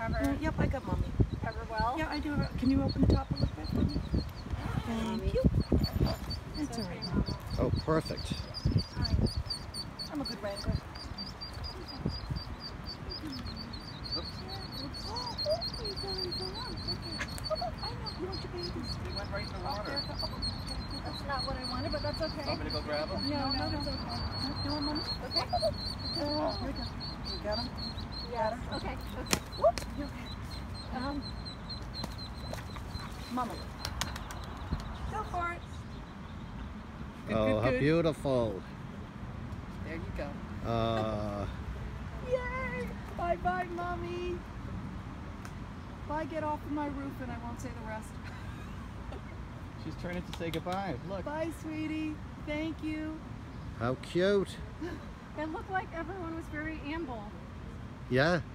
Cover. Yep, I got mommy. Cover well. Yeah, I do. Can you open the top a little bit for me? Thank you. That's all right, Mama. Oh, perfect. I'm a good wrangler. You want your babies? They went right in the water. That's not what I wanted, but that's okay. Want me to go grab them? No, it's okay. You want mommy? Okay. Here we go. You got them? Yes. Okay. Whoop. You okay? Mama. Go for it. Good, Oh, good, how good. beautiful. There you go. Uh, Yay! Bye-bye, mommy. Bye, get off of my roof and I won't say the rest. She's turning to say goodbye. Look. Bye, sweetie. Thank you. how cute. It looked like everyone was very amble. Yeah.